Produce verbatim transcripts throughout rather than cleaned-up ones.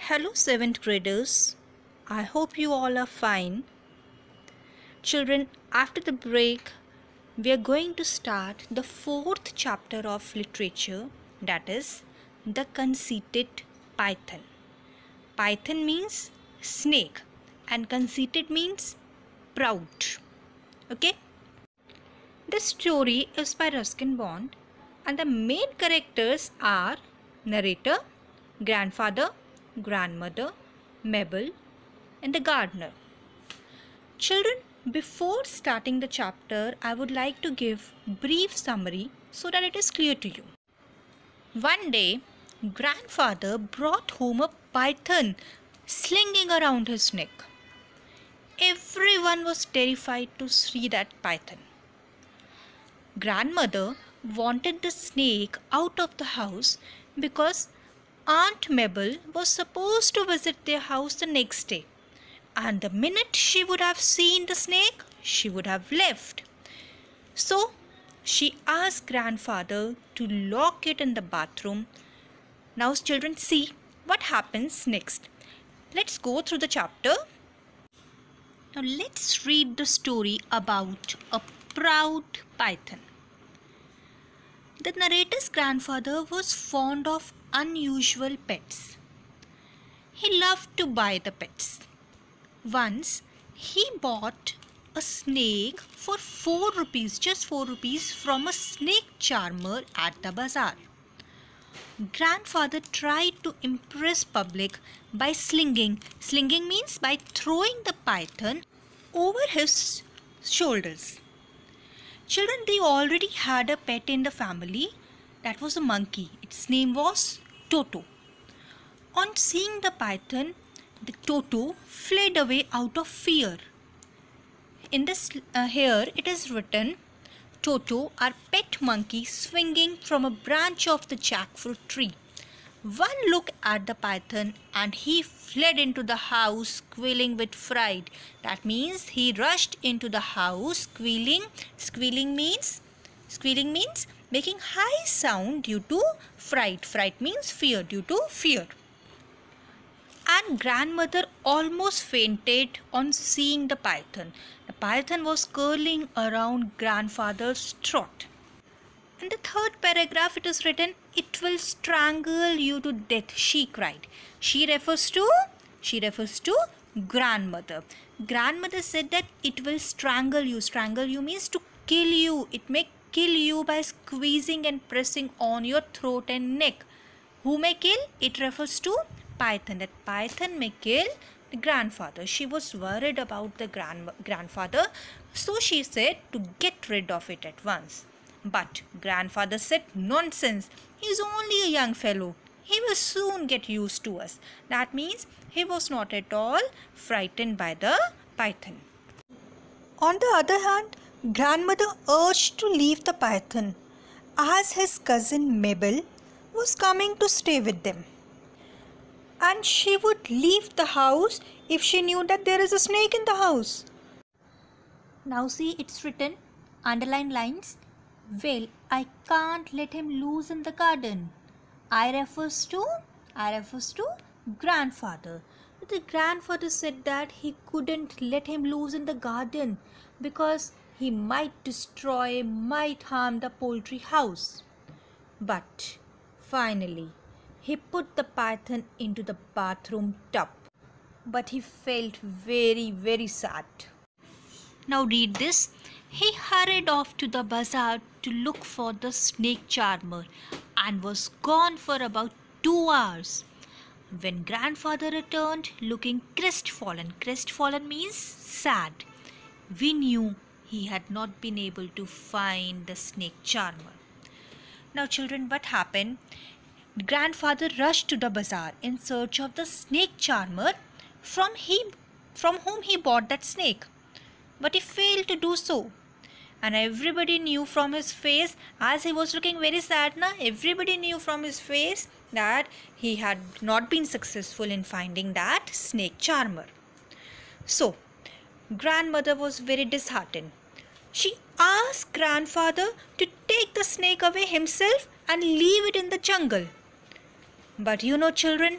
Hello, seventh graders. I hope you all are fine. Children, after the break, we are going to start the fourth chapter of literature, that is, The Conceited Python. Python means snake and conceited means proud. Okay? The story is by Ruskin Bond and the main characters are narrator, grandfather, grandmother, Mabel, and the gardener. Children, before starting the chapter, I would like to give brief summary so that it is clear to you. One day, grandfather brought home a python slinging around his neck. Everyone was terrified to see that python. Grandmother wanted the snake out of the house because Aunt Mabel was supposed to visit their house the next day, and the minute she would have seen the snake, she would have left. So she asked grandfather to lock it in the bathroom. Now children, see what happens next. Let's go through the chapter. Now let's read the story about a proud python. The narrator's grandfather was fond of unusual pets. He loved to buy the pets. Once he bought a snake for four rupees, just four rupees from a snake charmer at the bazaar. Grandfather tried to impress public by slinging. Slinging means by throwing the python over his shoulders. Children, they already had a pet in the family. That was a monkey. Its name was Toto. On seeing the python, the Toto fled away out of fear. In this uh, here it is written, Toto, our pet monkey, swinging from a branch of the jackfruit tree. One look at the python and he fled into the house squealing with fright. That means he rushed into the house squealing. Squealing means squealing means making high sound due to fright. Fright means fear, due to fear. And grandmother almost fainted on seeing the python. The python was curling around grandfather's throat. In the third paragraph it is written, it will strangle you to death, she cried. She refers to, she refers to grandmother. Grandmother said that it will strangle you. Strangle you means to kill you. It may kill you by squeezing and pressing on your throat and neck. Who may kill? It refers to python. That python may kill the grandfather. She was worried about the grand grandfather, so she said to get rid of it at once. But grandfather said, nonsense, he is only a young fellow. He will soon get used to us. That means he was not at all frightened by the python. On the other hand, grandmother urged to leave the python as his cousin Mabel was coming to stay with them. And she would leave the house if she knew that there is a snake in the house. Now see, it's written, underline lines. Well, I can't let him loose in the garden. I refers to, I refers to grandfather. The grandfather said that he couldn't let him loose in the garden because he might destroy, might harm the poultry house. But finally, he put the python into the bathroom tub. But he felt very, very sad. Now read this. He hurried off to the bazaar to look for the snake charmer and was gone for about two hours. When grandfather returned looking crestfallen, crestfallen means sad, we knew he had not been able to find the snake charmer. Now children, what happened? Grandfather rushed to the bazaar in search of the snake charmer from, he, from whom he bought that snake. But he failed to do so. And everybody knew from his face, as he was looking very sad now, everybody knew from his face that he had not been successful in finding that snake charmer. So, grandmother was very disheartened. She asked grandfather to take the snake away himself and leave it in the jungle. But you know children,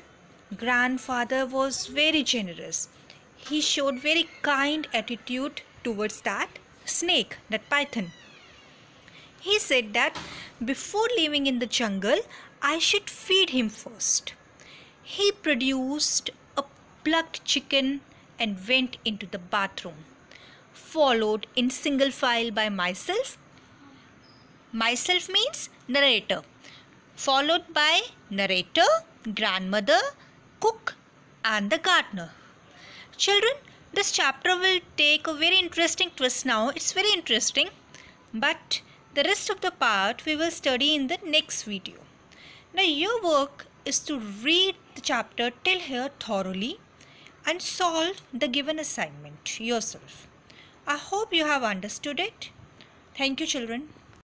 grandfather was very generous. He showed very kind attitude towards that snake, that python. He said that before living in the jungle, I should feed him first. He produced a plucked chicken and went into the bathroom, followed in single file by myself. Myself means narrator, followed by narrator, grandmother, cook, and the gardener. Children, this chapter will take a very interesting twist now. It's very interesting, but the rest of the part we will study in the next video. Now your work is to read the chapter till here thoroughly and solve the given assignment yourself. I hope you have understood it. Thank you, children.